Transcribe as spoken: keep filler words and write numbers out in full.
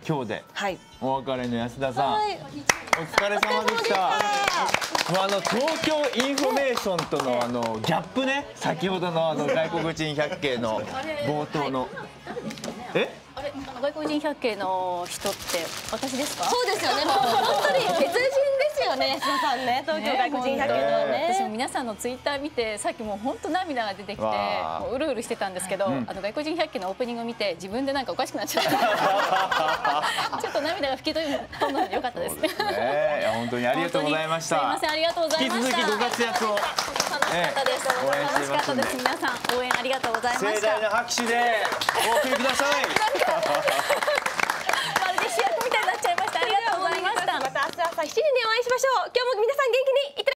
今日ではいお別れの安田さん、 はいお疲れ様でした。もうあの東京インフォメーションとのあのギャップね、先ほどのあの外国人百景の冒頭の、え？ あれ、あの外国人百景の人って私ですか？ そうですよね。もう本当に別人ですよね、安田さんね。東京外国人百景のね。 私も皆さんのツイッター見てさっきもう本当涙が出てきてわあもううるうるしてたんですけど、 うんあの外国人百景のオープニングを見て自分でなんかおかしくなっちゃったちょっと涙が吹き飛んだのでよかったですね。 ねえ、いや本当にありがとうございました。 すいません、ありがとうございました。 引き続きご活躍を。 楽しかったです。 応援して楽しかったいますんでです。皆さん応援ありがとうございま盛した。 大な拍手でお送りください。 まるで主役みたいになっちゃいました。ありがとうございました。 また明日朝しちじにお会いしましょう。今日も皆さん元気にいってらっしゃい。